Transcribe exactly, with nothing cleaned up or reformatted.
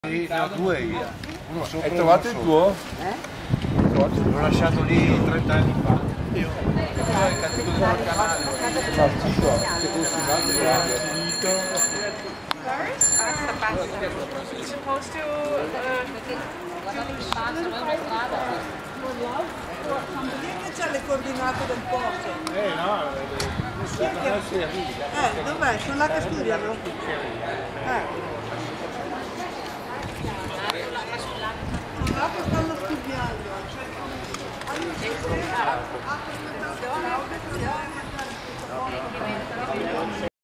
Sì, ne ho due io. Uno sopra. Hai trovato il tuo? Eh? L'ho lasciato lì trenta anni fa. Io. Poi è caduto sul canale. Partito, si è consumato grande. Basta, basta. You're supposed to Chi c'ha le coordinate del posto? Eh no, non si arriva. Eh, dov'è? Sono là che studiano? Eh. Sono là che stanno studiando.